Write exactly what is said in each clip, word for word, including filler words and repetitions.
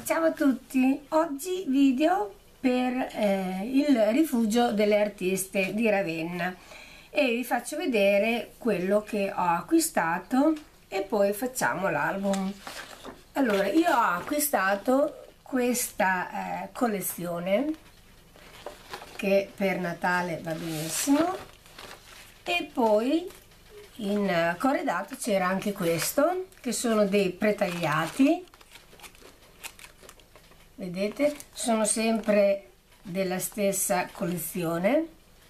Ciao a tutti, oggi video per eh, il rifugio delle artiste di Ravenna e vi faccio vedere quello che ho acquistato e poi facciamo l'album. Allora, io ho acquistato questa eh, collezione che per Natale va benissimo, e poi in corredato c'era anche questo, che sono dei pretagliati. Vedete, sono sempre della stessa collezione.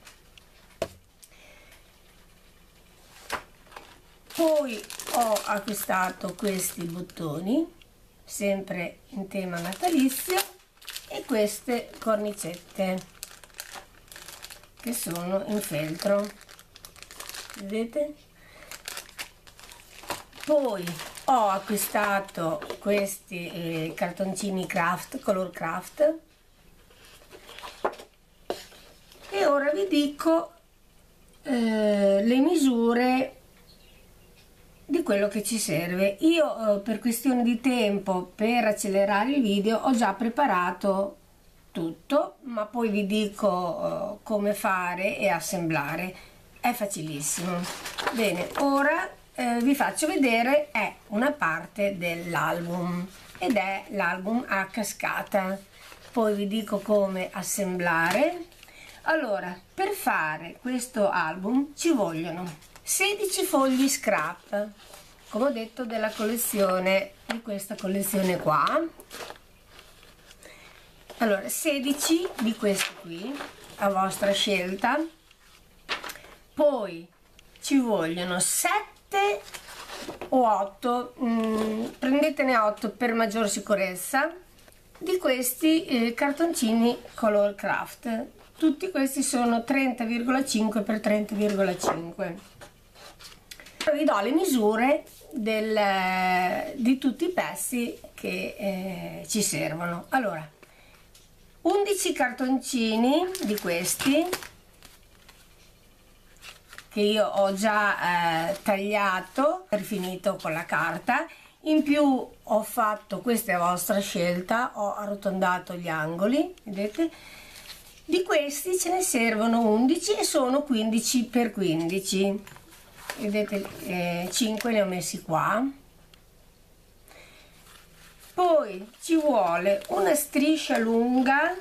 Poi ho acquistato questi bottoni, sempre in tema natalizio, e queste cornicette che sono in feltro. Vedete? Poi ho acquistato questi eh, cartoncini craft, color craft, e ora vi dico eh, le misure di quello che ci serve. Io eh, per questione di tempo, per accelerare il video, ho già preparato tutto, ma poi vi dico eh, come fare e assemblare. È facilissimo. Bene, ora Eh, vi faccio vedere è una parte dell'album, ed è l'album a cascata. Poi vi dico come assemblare. Allora, per fare questo album ci vogliono sedici fogli scrap, come ho detto, della collezione, di questa collezione qua. Allora, sedici di questi qui a vostra scelta. Poi ci vogliono sette o otto, mm, prendetene otto per maggior sicurezza, di questi eh, cartoncini color craft. Tutti questi sono trenta virgola cinque per trenta virgola cinque. Vi do le misure del, di tutti i pezzi che eh, ci servono. Allora, undici cartoncini di questi, che io ho già eh, tagliato, rifinito con la carta. In più ho fatto, questa è a vostra scelta, ho arrotondato gli angoli, vedete? Di questi ce ne servono undici e sono quindici per quindici, vedete, eh, cinque ne ho messi qua. Poi ci vuole una striscia lunga,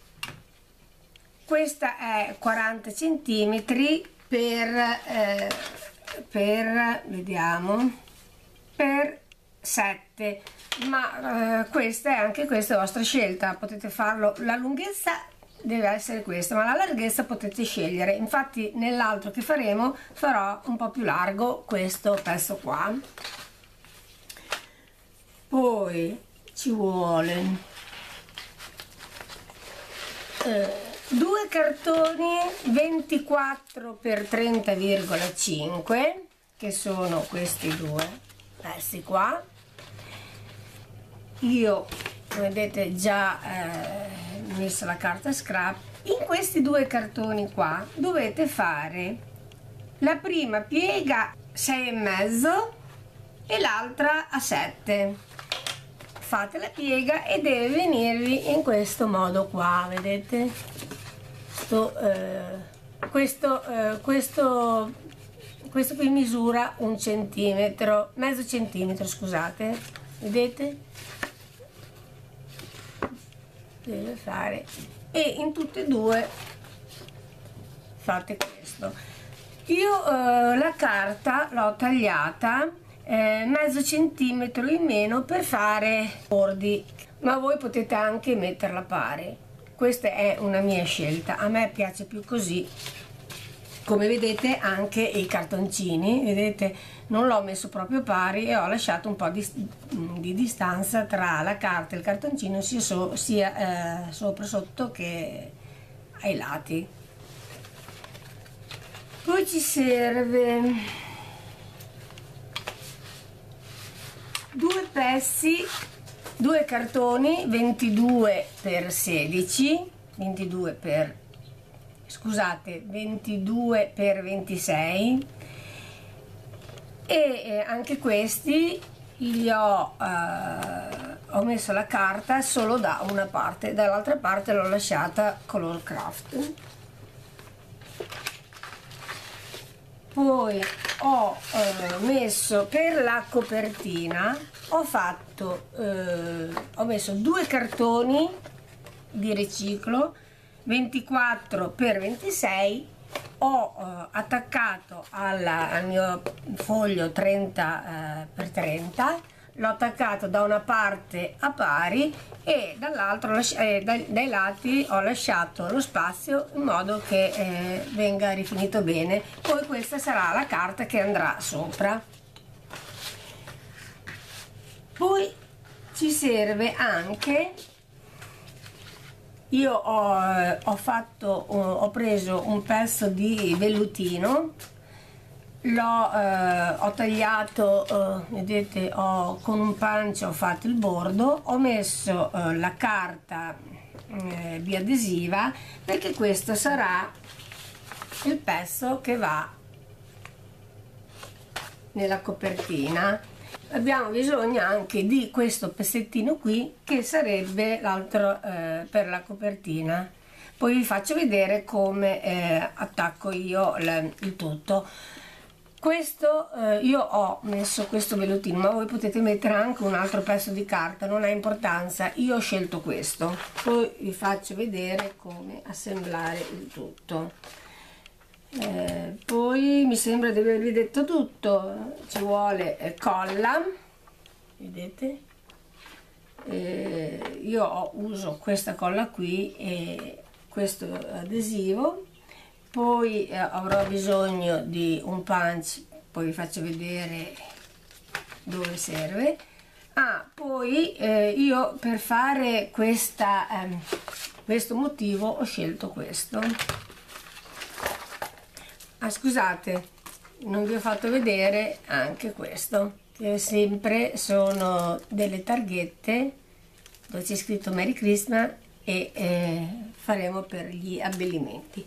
questa è quaranta centimetri per, eh, per vediamo per sette, ma eh, questa è anche questa è vostra scelta, potete farlo. La lunghezza deve essere questa, ma la larghezza potete scegliere. Infatti nell'altro che faremo farò un po' più largo questo pezzo qua. Poi ci vuole eh, due cartoni ventiquattro per trenta virgola cinque, che sono questi due pezzi qua. Io, vedete, già eh, messo la carta scrap. In questi due cartoni qua dovete fare la prima piega sei e mezzo e l'altra a sette. Fate la piega e deve venirvi in questo modo qua, vedete? Questo, eh, questo, eh, questo, questo qui misura un centimetro, mezzo centimetro, scusate, vedete? Deve fare, e in tutte e due fate questo. Io eh, la carta l'ho tagliata eh, mezzo centimetro in meno per fare bordi, ma voi potete anche metterla pari. Questa è una mia scelta, a me piace più così. Come vedete anche i cartoncini, vedete, non l'ho messo proprio pari e ho lasciato un po' di, di distanza tra la carta e il cartoncino, sia, so, sia eh, sopra, sotto che ai lati. Poi ci serve due pezzi, due cartoni ventidue per sedici, ventidue per scusate ventidue per ventisei, e eh, anche questi li ho, eh, ho messo la carta solo da una parte, dall'altra parte l'ho lasciata color craft. Poi ho eh, messo per la copertina, ho fatto eh, ho messo due cartoni di riciclo ventiquattro per ventisei, ho eh, attaccato alla, al mio foglio trenta per trenta, l'ho attaccato da una parte a pari e dall'altro eh, dai, dai lati ho lasciato lo spazio in modo che eh, venga rifinito bene. Poi questa sarà la carta che andrà sopra. Poi ci serve anche, io ho, ho fatto ho preso un pezzo di vellutino, l'ho eh, ho tagliato, eh, vedete, ho, con un punch ho fatto il bordo, ho messo eh, la carta eh, biadesiva, perché questo sarà il pezzo che va nella copertina. Abbiamo bisogno anche di questo pezzettino qui, che sarebbe l'altro eh, per la copertina. Poi vi faccio vedere come eh, attacco io il, il tutto. Questo eh, io ho messo questo vellutino, ma voi potete mettere anche un altro pezzo di carta, non ha importanza, io ho scelto questo. Poi vi faccio vedere come assemblare il tutto. Eh, poi mi sembra di avervi detto tutto. Ci vuole eh, colla, vedete, eh, io ho, uso questa colla qui e questo adesivo. Poi eh, avrò bisogno di un punch, poi vi faccio vedere dove serve. Ah, poi eh, io per fare questa, eh, questo motivo ho scelto questo. Ah, scusate, non vi ho fatto vedere anche questo, che sempre sono delle targhette dove c'è scritto Merry Christmas e eh, faremo per gli abbellimenti.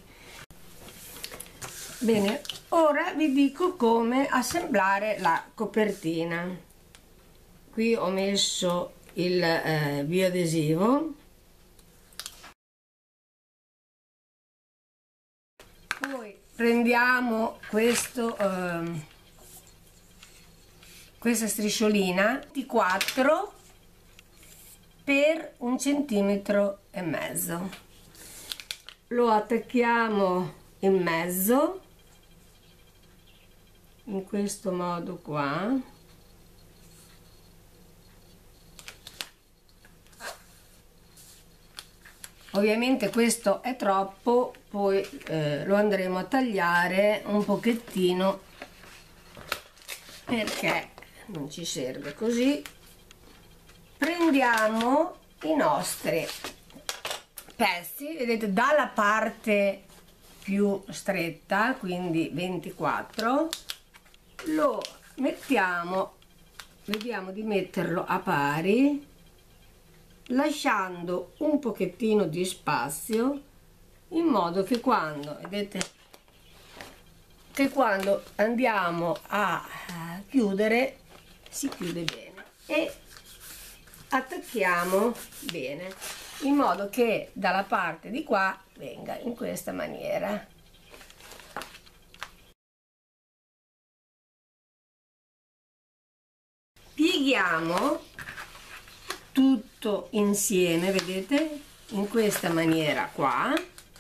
Bene, ora vi dico come assemblare la copertina. Qui ho messo il eh, bioadesivo, poi prendiamo questo, eh, questa strisciolina di quattro per un centimetro e mezzo, lo attacchiamo in mezzo in questo modo qua. Ovviamente questo è troppo, poi eh, lo andremo a tagliare un pochettino perché non ci serve così. Prendiamo i nostri pezzi, vedete, dalla parte più stretta, quindi ventiquattro, lo mettiamo, vediamo di metterlo a pari, lasciando un pochettino di spazio, in modo che quando, vedete, che quando andiamo a chiudere si chiude bene, e attacchiamo bene in modo che dalla parte di qua venga in questa maniera. Pieghiamo tutto insieme, vedete, in questa maniera qua.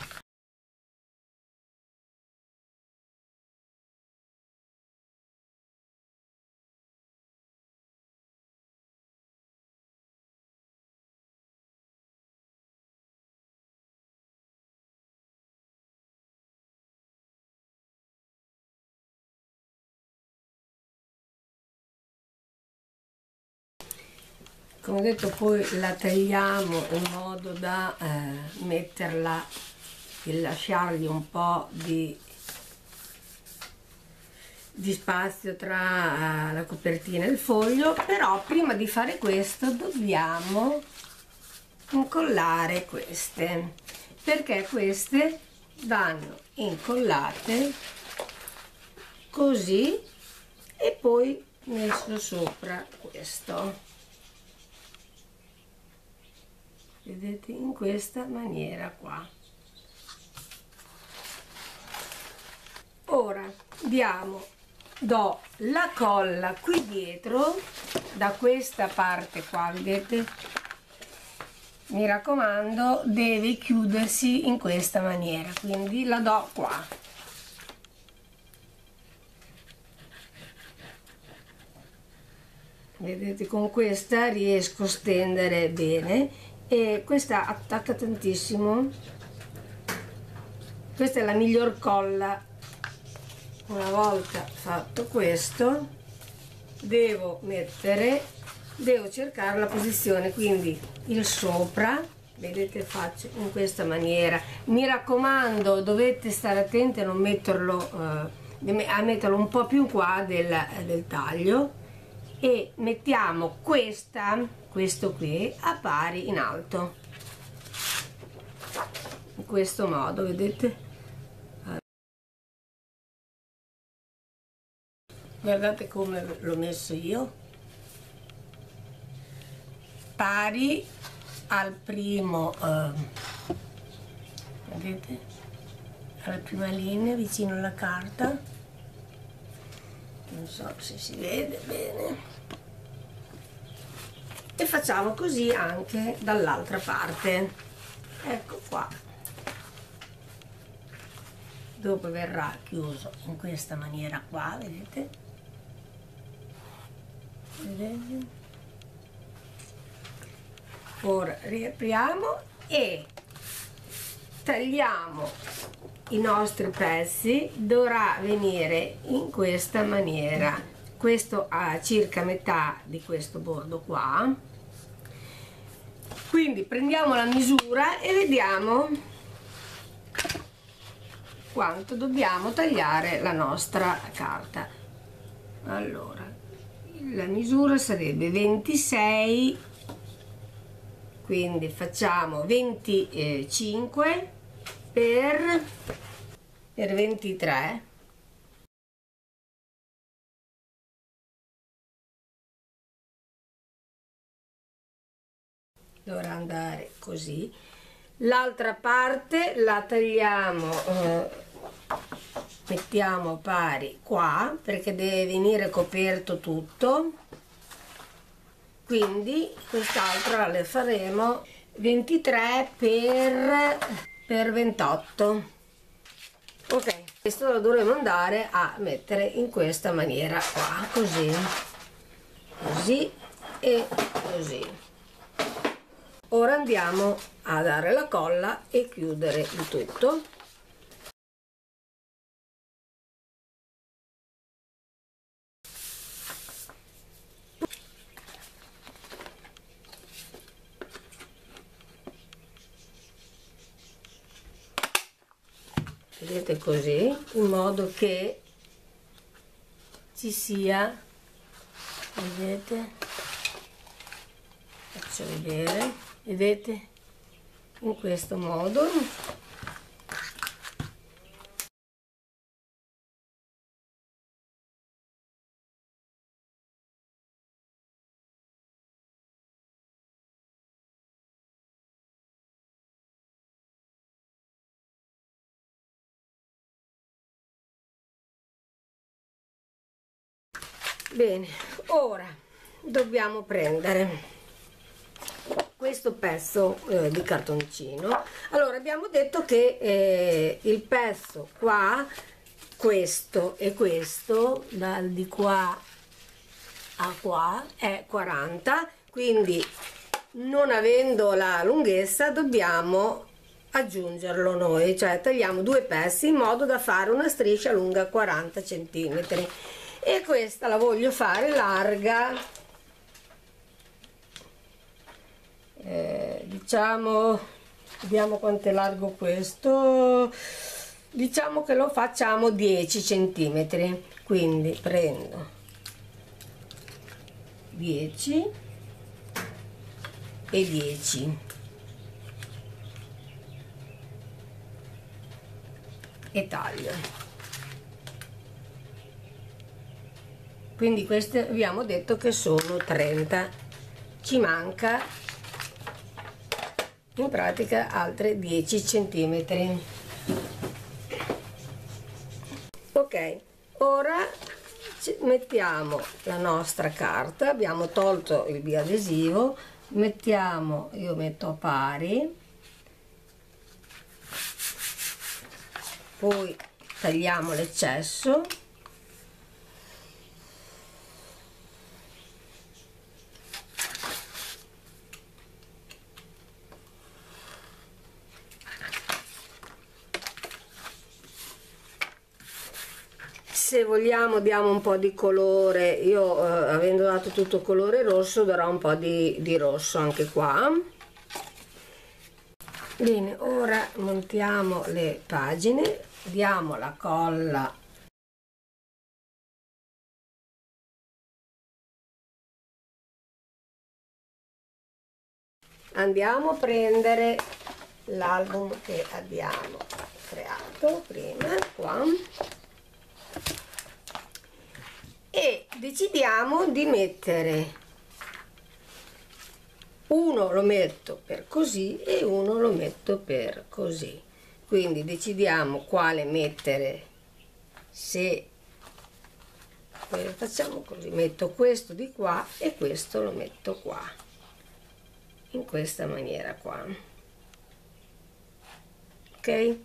Come detto, poi la tagliamo in modo da eh, metterla e lasciargli un po' di, di spazio tra la copertina e il foglio. Però prima di fare questo dobbiamo incollare queste, perché queste vanno incollate così e poi messo sopra questo. vedete, in questa maniera qua. Ora diamo do la colla qui dietro, da questa parte qua, vedete, mi raccomando, deve chiudersi in questa maniera, quindi la do qua. Vedete, con questa riesco a stendere bene e questa attacca tantissimo. Questa è la miglior colla. Una volta fatto questo devo mettere, devo cercare la posizione, quindi il sopra, vedete, faccio in questa maniera. Mi raccomando, dovete stare attenti a non metterlo, eh, a metterlo un po' più qua del, del taglio, e mettiamo questa, questo qui a pari in alto, in questo modo, vedete. Guardate come l'ho messo io, pari al primo, eh, vedete, alla prima linea vicino alla carta, non so se si vede bene, e facciamo così anche dall'altra parte. Ecco qua, dopo verrà chiuso in questa maniera qua, vedete. Vedete? Ora riapriamo e tagliamo i nostri pezzi. Dovrà venire in questa maniera, questo a circa metà di questo bordo qua, quindi prendiamo la misura e vediamo quanto dobbiamo tagliare la nostra carta. Allora, la misura sarebbe ventisei, quindi facciamo venticinque per, per ventitré, dovrà andare così. L'altra parte la tagliamo, eh, mettiamo pari qua, perché deve venire coperto tutto, quindi quest'altra le faremo ventitré per, per ventotto. Ok, questo lo dovremo andare a mettere in questa maniera qua, così, così e così. Ora andiamo a dare la colla e chiudere il tutto. Vedete, così, in modo che ci sia, vedete, faccio vedere, vedete, in questo modo. Bene, ora dobbiamo prendere questo pezzo eh, di cartoncino. Allora, abbiamo detto che eh, il pezzo qua, questo e questo, dal di qua a qua, è quaranta, quindi non avendo la lunghezza dobbiamo aggiungerlo noi, cioè tagliamo due pezzi in modo da fare una striscia lunga quaranta centimetri. E questa la voglio fare larga, eh, diciamo, vediamo quanto è largo questo, diciamo che lo facciamo dieci centimetri, quindi prendo dieci e dieci e taglio. Quindi queste abbiamo detto che sono trenta, ci manca in pratica altre dieci centimetri. Ok, ora mettiamo la nostra carta, abbiamo tolto il biadesivo, mettiamo, io metto a pari, poi tagliamo l'eccesso, se vogliamo diamo un po' di colore, io eh, avendo dato tutto colore rosso darò un po' di, di rosso anche qua. Bene, ora montiamo le pagine, diamo la colla andiamo a prendere l'album che abbiamo creato prima qua e decidiamo di mettere uno lo metto per così e uno lo metto per così, quindi decidiamo quale mettere. Se facciamo così, metto questo di qua e questo lo metto qua, in questa maniera qua, ok?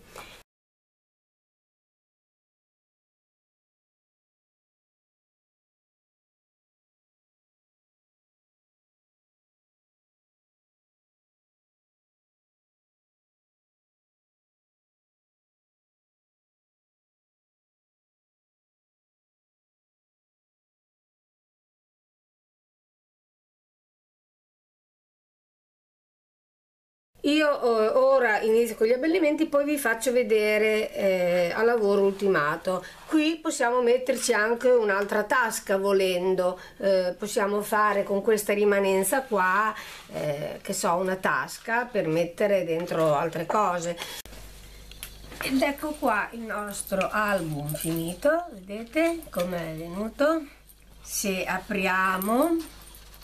Io ora inizio con gli abbellimenti, poi vi faccio vedere eh, al lavoro ultimato. Qui possiamo metterci anche un'altra tasca volendo, eh, possiamo fare con questa rimanenza qua, eh, che so, una tasca per mettere dentro altre cose. Ed ecco qua il nostro album finito, vedete com'è venuto? Se apriamo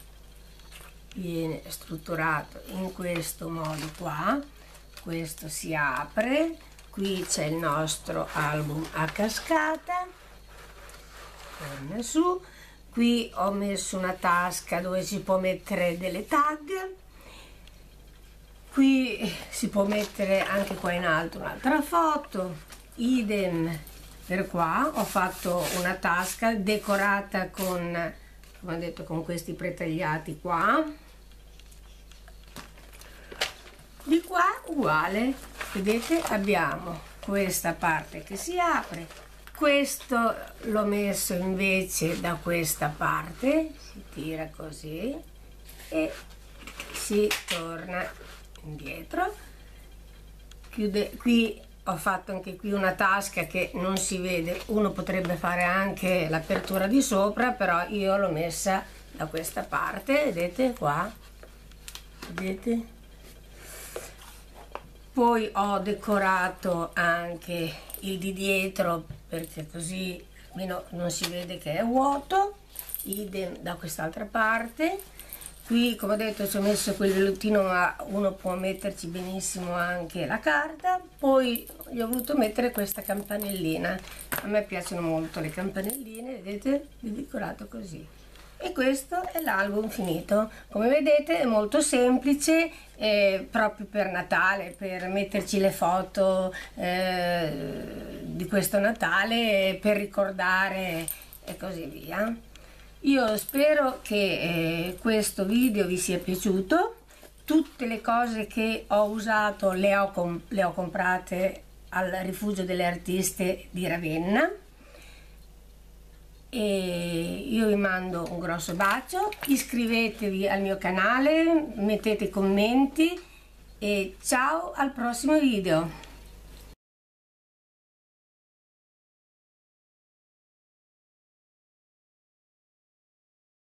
viene strutturato in questo modo qua, questo si apre, qui c'è il nostro album a cascata, torna su, qui ho messo una tasca dove si può mettere delle tag, qui si può mettere anche qua in alto un'altra foto, idem per qua, ho fatto una tasca decorata con, come ho detto, con questi pretagliati qua. Di qua uguale, vedete, abbiamo questa parte che si apre, questo l'ho messo invece da questa parte, si tira così e si torna indietro. Chiude, qui ho fatto anche qui una tasca che non si vede, uno potrebbe fare anche l'apertura di sopra, però io l'ho messa da questa parte, vedete qua, vedete? Poi ho decorato anche il di dietro perché così almeno non si vede che è vuoto, idem da quest'altra parte. Qui, come ho detto, ci ho messo quel velluttino, ma uno può metterci benissimo anche la carta. Poi gli ho voluto mettere questa campanellina, a me piacciono molto le campanelline, vedete, l'ho decorato così. E questo è l'album finito. Come vedete è molto semplice, eh, proprio per Natale, per metterci le foto eh, di questo Natale, per ricordare e così via. Io spero che eh, questo video vi sia piaciuto. Tutte le cose che ho usato le ho, com le ho comprate al Rifugio delle Artiste di Ravenna. E io vi mando un grosso bacio, iscrivetevi al mio canale, mettete commenti e ciao al prossimo video.